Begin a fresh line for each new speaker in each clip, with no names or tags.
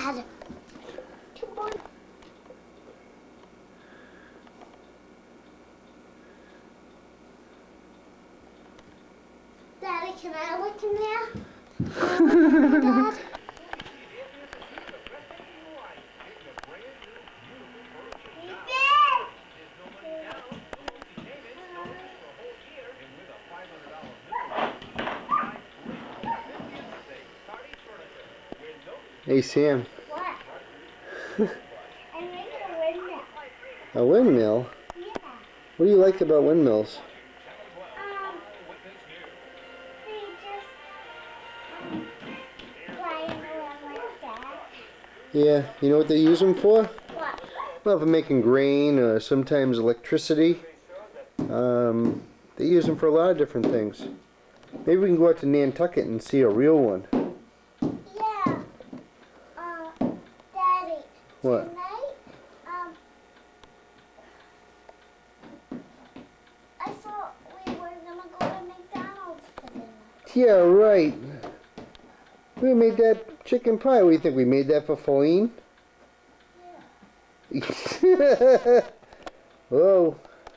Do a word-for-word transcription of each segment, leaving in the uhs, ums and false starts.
Dad. Come on. Daddy, can I look in there? Dad?
Hey Sam.
What? I'm making a windmill.
A windmill?
Yeah.
What do you like about windmills?
Um, they just um, flying around like that.
Yeah, you know what they use them for?
What?
Well, for making grain or sometimes electricity. Um, they use them for a lot of different things. Maybe we can go out to Nantucket and see a real one.
Yeah. Uh, Daddy.
What?
Tonight, um, I thought we were gonna go to McDonald's for dinner.
Yeah, right. We made that chicken pie. What do you think? We made that for Feline?
Yeah.
Whoa.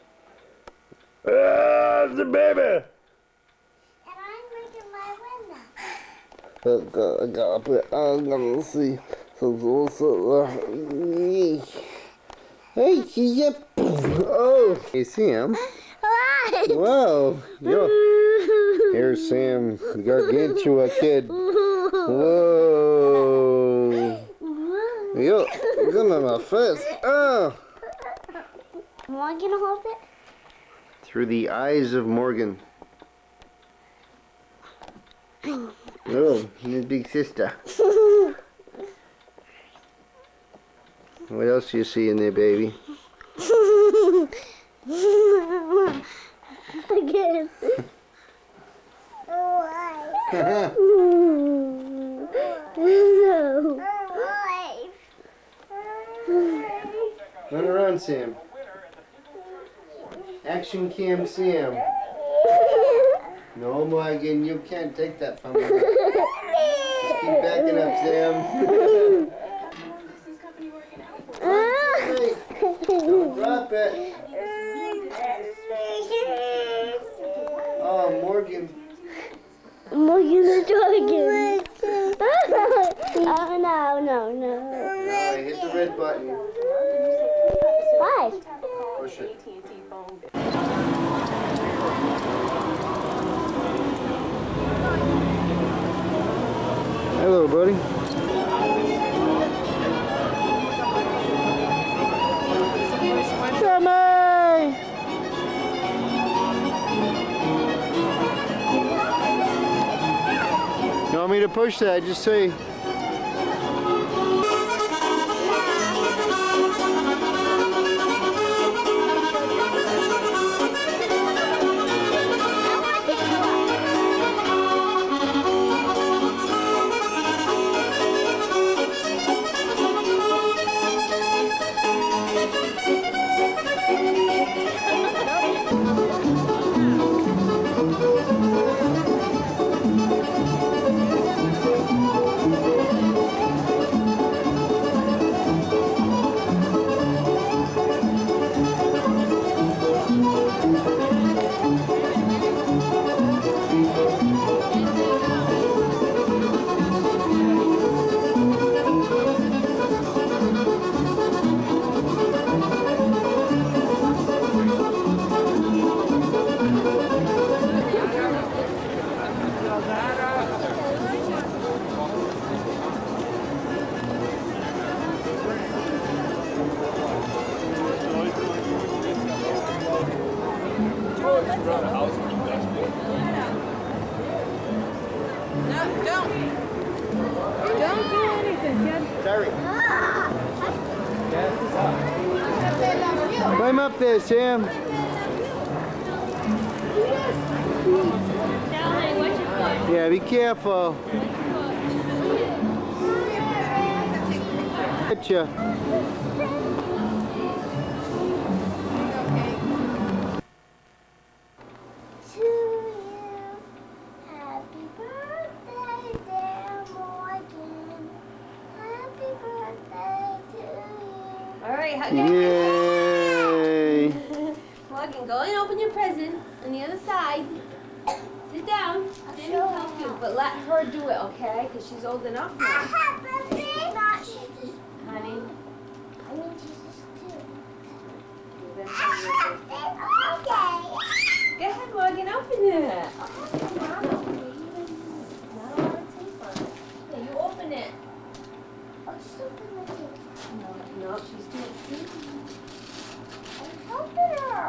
Ah, the baby!
And I'm making my windmill.
Oh, God, I gotta put, I'm gonna see. So, so, so, uh, hey, yep. Oh, hey, Sam.
What?
Whoa. Yo. Here's Sam, gargantua kid. Whoa. Yo, look at my face. Oh.
Am I gonna hold it?
Through the eyes of Morgan. Oh, his big sister. What else do you see in there, baby?
Again. Why? No.
Run around, Sam. Action cam Sam. No, Morgan, you can't take that from me. Just keep backing up, Sam. Hey, don't drop it. Oh, Morgan.
Morgan the dragon. Oh, no, no, no.
No, I hit the red button.
Why?
Push it. Hello, buddy. Sammy! You want me to push that? Just say. Climb up there, Sam. Yeah, be careful. Getcha.
To you, happy birthday, dear Morgan. Happy birthday.
hug
Yay!
Morgan, go and open your present on the other side. Sit down. Sit and help you, but let her do it, okay? Because she's old enough
I
now.
have a big. Not Jesus.
Honey.
I mean Jesus too.
Then
I
have your-
have a big. Okay.
Go ahead, Morgan, open it.
Oh, Mom,
Not a lot of tape on it. Yeah, you open it.
oh, just open the tape.
No, no, she's doing it.
I'm helping her.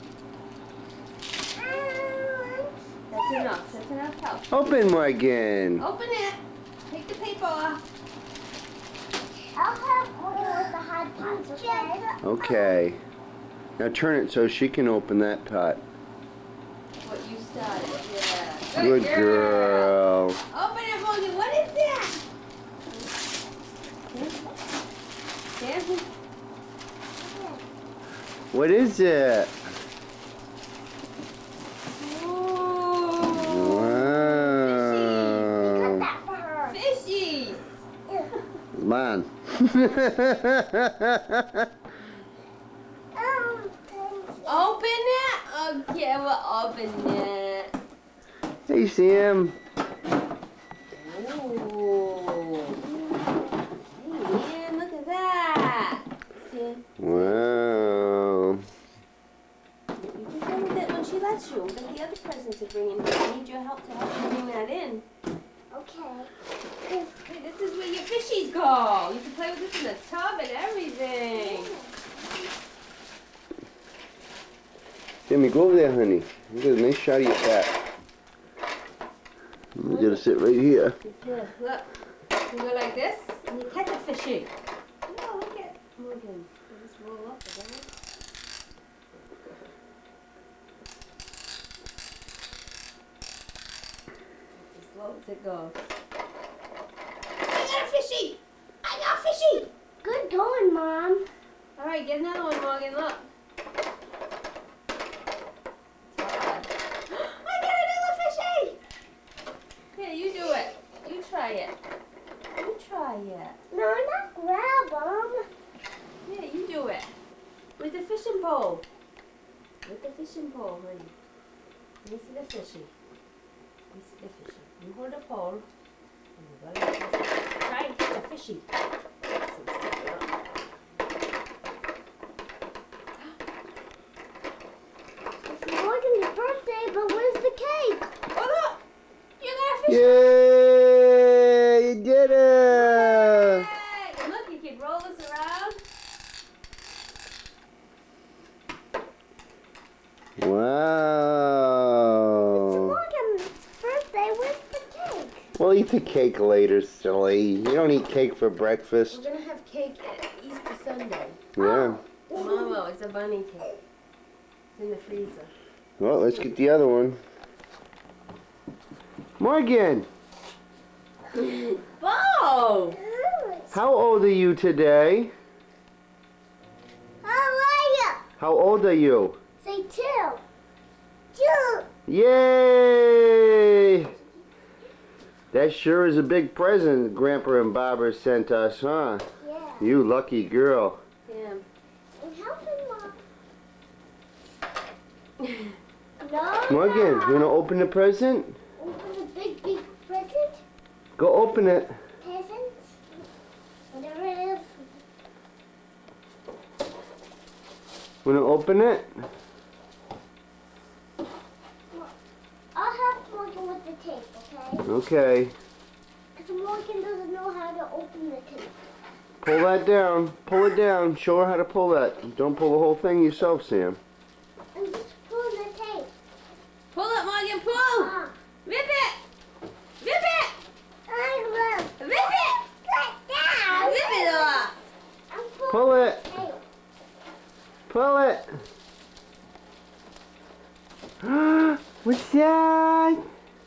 That's enough. That's enough help.
Open, Morgan.
Open it. Take the paper off.
I'll help Morgan with the hot pots, okay?
Okay. Now turn it so she can open that pot.
What you started. Yeah.
Good girl.
Open it, Morgan. What is that? Yeah.
What is it?
Ooh.
Wow.
That for her.
Fishies.
Come on.
Um, thank you.
Open it. Okay, we'll open it.
Hey, Sam.
Ooh. Hey, man, look at that. See?
Wow.
You can come with it when she lets you. We've got the other presents to bring in. I need your help to help you bring that in.
Okay.
Hey, this is where your fishies go. You can play with this in the tub and everything.
Jimmy, go over there, honey. You get a nice shot of your back. I'm gonna sit right here.
Here, look. You go like this, and you catch a fishy. Oh, look at Morgan. You just roll up again. As slow as it goes. I got a fishy! I got a fishy!
Good going, Mom.
All right, get another one, Morgan. Look. It's hard. I got another fishy! Here, you do it. You try it. You try it.
No, not grab them.
Yeah, you do it. With the fishing pole. With the fishing pole, honey. Let me see the fishy. Let me see the fishy. You hold the pole. And you go like this. Try and catch a fishy. So stick it up.
It's Morgan's birthday, but where's the cake?
Oh, look! You got a fishy!
Yay! You did it!
Hey, and look, you can roll this around.
It's
Wow.
Morgan's birthday. Where's the cake?
We'll eat the cake later, silly. You don't eat cake for
We're
breakfast.
gonna have cake at Easter Sunday.
Yeah.
Tomorrow, it's a bunny cake. It's in the freezer.
Well, let's get the other one. Morgan,
Whoa!
how old are you today?
How are you?
How old are you?
Say two. Two.
Yay! That sure is a big present Grandpa and Barbara sent us, huh?
Yeah.
You lucky girl.
Sam.
I'm helping Mom. No.
Morgan, you
no.
wanna open the present?
Open the big, big present.
Go open it.
Present. Whatever it is.
Wanna open it?
I'll help Morgan with the tape, okay?
Okay.
Because Morgan doesn't know how to open the tape.
Pull that down. Pull it down. Show her how to pull that. Don't pull the whole thing yourself, Sam.
I'm just pulling the tape.
Pull it, Morgan, pull!
Ah.
Rip it! Rip it!
I love.
Rip it!
Put down.
Rip it off!
I'm pulling
Pull it.
the tape.
Pull it. What's that?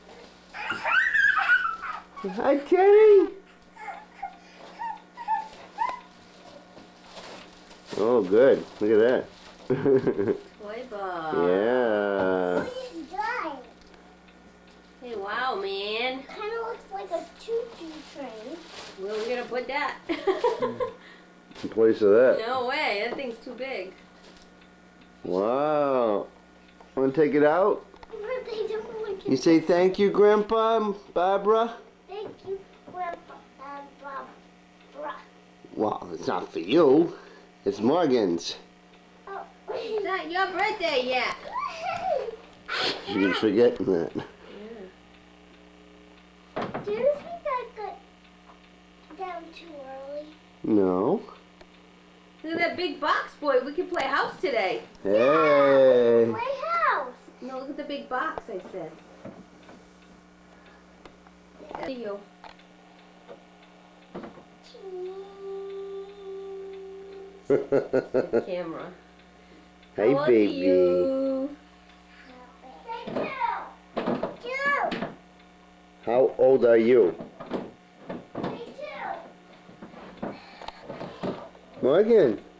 Hi, Teddy. Oh, good. Look at that.
Toy ball.
Yeah.
Oh, it's dry.
Hey, wow, man.
Kind of looks like a choo-choo train.
Where are we gonna put that?
in place of that.
No way, that thing's too big.
Wow. Want to take it out?
Birthday, don't look at
You say thank you, Grandpa, Barbara?
Thank you, Grandpa and Barbara.
Well, it's not for you. It's Morgan's.
Oh.
It's not your birthday yet.
You keep forgetting that.
Do you think I got down too early?
No.
Look at that big box, boy. We can play house today.
Hey.
Playhouse.
No, look at the big box, I said. See you. The camera.
Hey,
How old
baby.
are you?
Say two. Two.
How old are you?
Say two.
Morgan.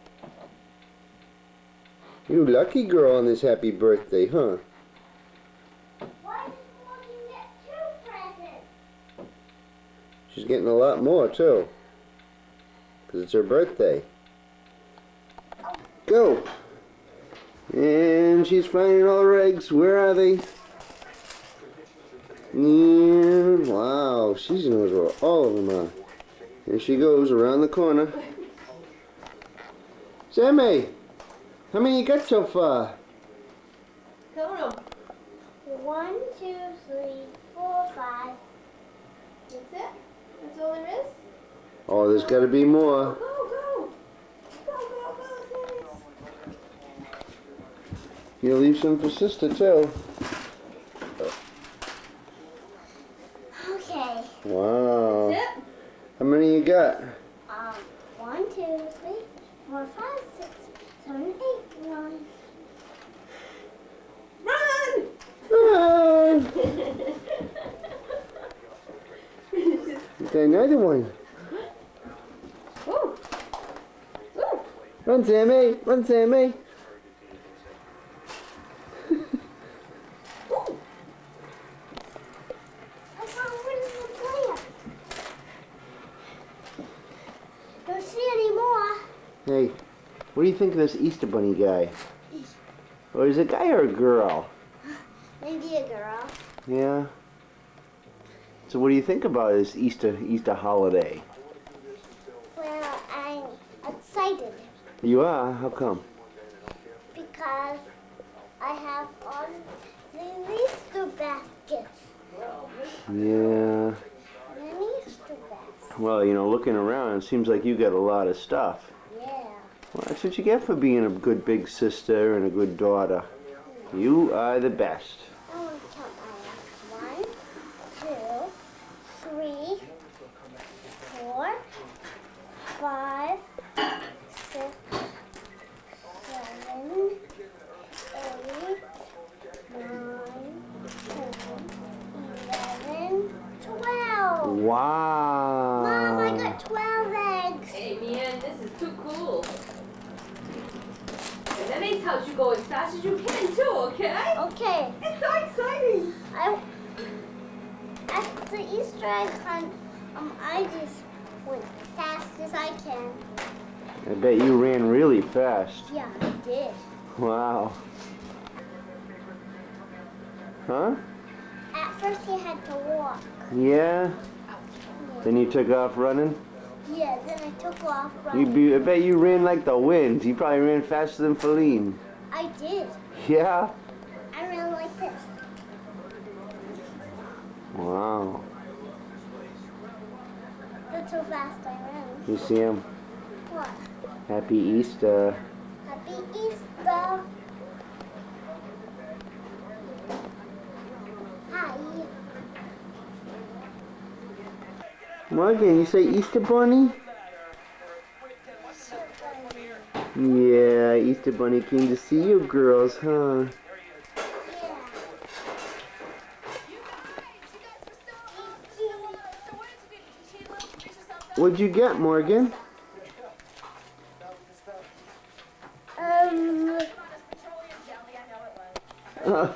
You lucky girl on this happy birthday, huh?
Why did Morgan get two presents?
She's getting a lot more, too. Because it's her birthday. Go! And she's finding all her eggs. Where are they? And wow, she knows where all of them are. Here she goes around the corner. Sammy, how many you got so far?
Count 'em.
One, two, three, four, five.
That's it? That's all there is?
Oh, there's got to be more.
Go, go. Go, go, go, Sammy.
You leave some for sister too.
Okay.
Wow.
That's it?
How many you got?
Um, one, two, three, four, five, six, seven, eight, nine.
Run!
Ah, okay, another one.
Ooh. Ooh.
Run, Sammy. Run, Sammy.
I found one in the plant. Don't see any more.
Hey, what do you think of this Easter Bunny guy? Or is it a guy or a girl?
Maybe a girl.
Yeah. So what do you think about this Easter Easter holiday?
Well, I'm excited
You are? How come?
because I have all the Easter baskets.
Yeah.
An Easter basket.
Well, you know, looking around, it seems like you got a lot of stuff.
Yeah.
Well, that's what you get for being a good big sister and a good daughter. You are the best.
I want to count my one, two, three, four, five, six, seven, eight, nine, ten, eleven, twelve.
Wow.
Mom, I got twelve eggs.
Hey, man, this is too cool. And that makes house you go as fast as you can, too, okay?
Okay.
It's so exciting.
I at the Easter egg hunt, um, I just went fast as I can.
I bet you ran really fast.
Yeah, I did.
Wow. Huh?
At first, you had to walk.
Yeah? Then you took off running?
Yeah, then I took off
You
running.
be, I bet you ran like the wind. You probably ran faster than Feline.
I did.
Yeah?
I ran like this.
Wow.
That's how fast I ran.
You see him?
What?
Happy Easter.
Happy Easter. Hi.
Morgan, you say Easter Bunny? Yeah, Easter Bunny came to see you girls, huh? What'd you get, Morgan?
Um.
Uh,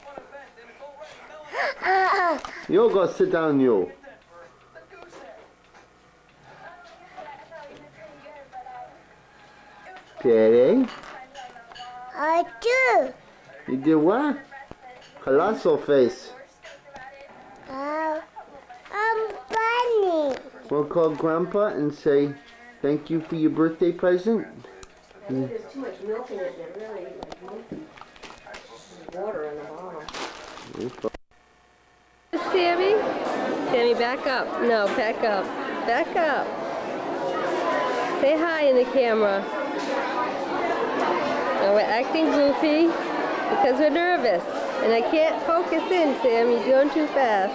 you go sit down, you. Daddy?
I do.
You did what? Colossal face.
Uh, I'm funny.
We'll call Grandpa and say thank you for your birthday present.
I think there's too much milk in it. They're really like milky. There's water in the bottom. Sammy? Sammy, back up. No, back up. Back up. Say hi in the camera. No, we're acting goofy because we're nervous. And I can't focus in, Sam. You're going too fast.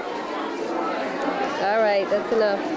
All right, that's enough.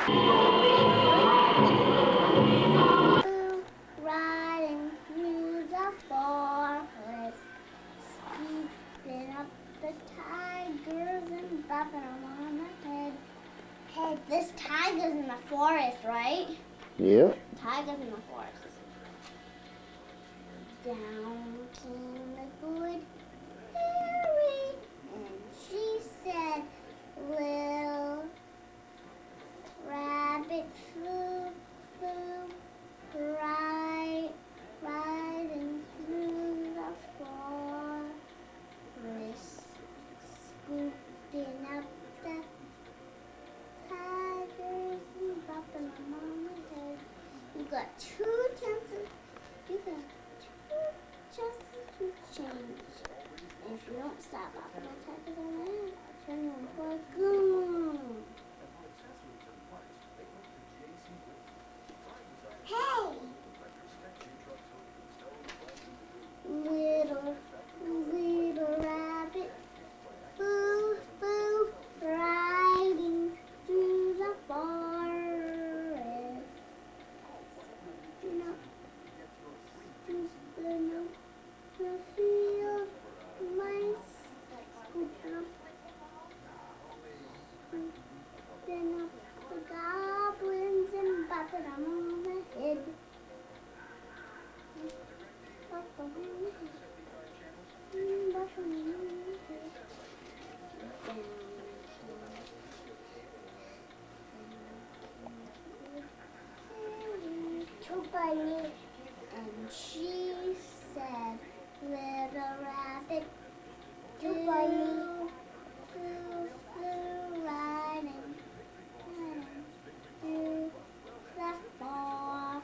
Riding through the forest, scooping up the tigers and buffing them on the head. Hey, this tiger's in the forest, right?
Yeah.
Tiger's in the forest. Down came the good fairy, and she said, little rabbit flew, flew, right, riding through the forest, scooping up the tigers and bumping them on the head. You got two chances. You got two chances to change. And if you don't stop bumping the tigers on the head, I'll turn you into a goon. Hey! Little, little rabbit, boo, boo, riding through the forest. Scooping up, scooping up the field mice, scooping up, scooping up the goblins and buffing them on the head. Buff them on the head. Mm, buff them on the head. Down to Bunny, and she said, little rabbit, to Bunny, flew, flew, riding, riding through the forest.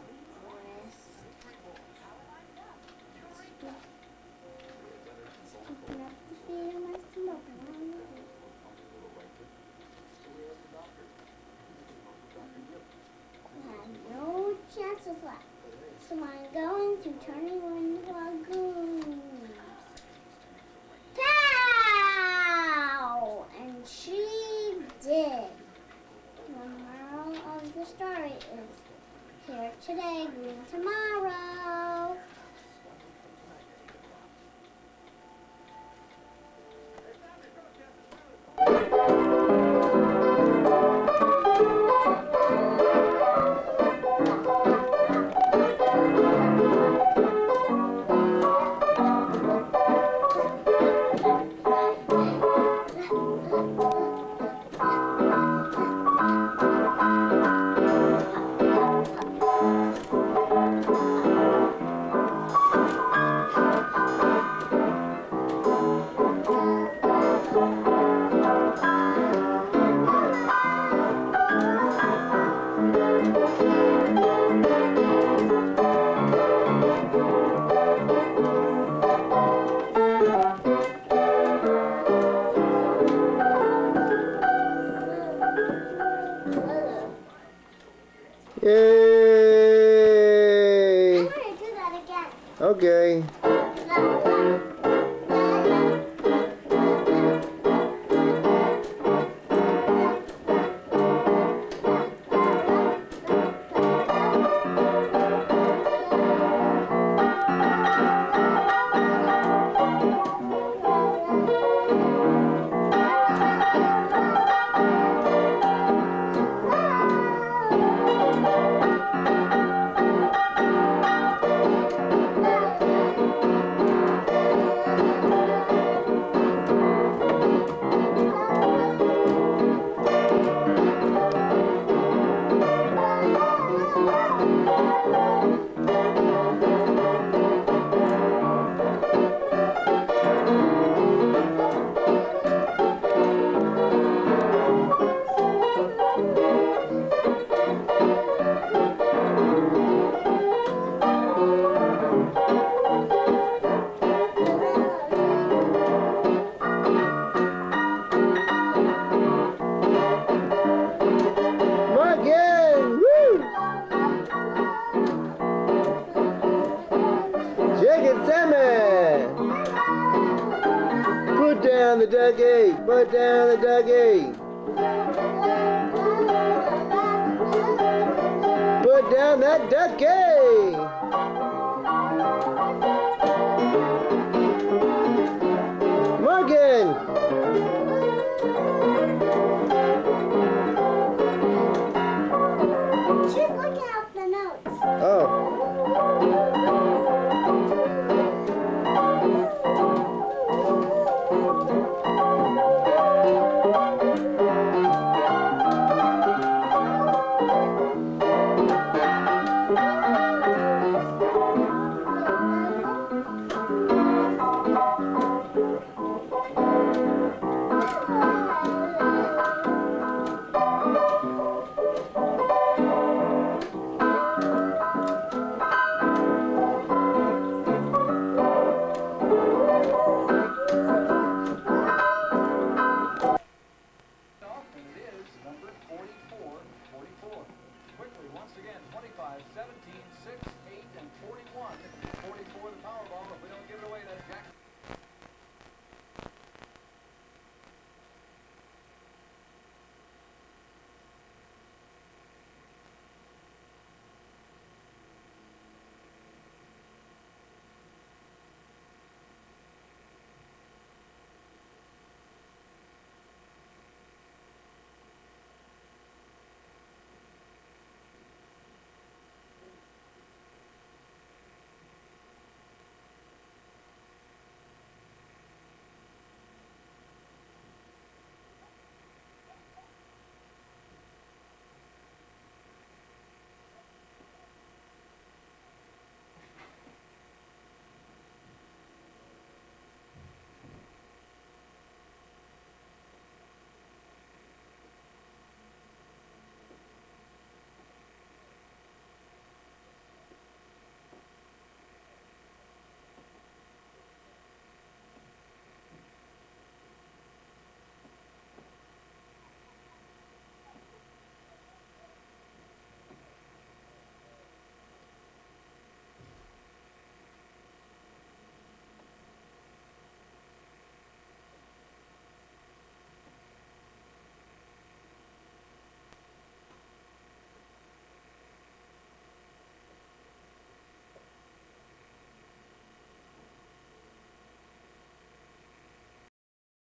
Scooping up the field mice and bumping on the head. I have no chances left, so I'm going to turn you into a goon. Pow! And she did. The moral of the story is, here today, goon tomorrow.
Yay!
I'm going to do that again.
Okay. down the ducky, put down the ducky. Put down that ducky!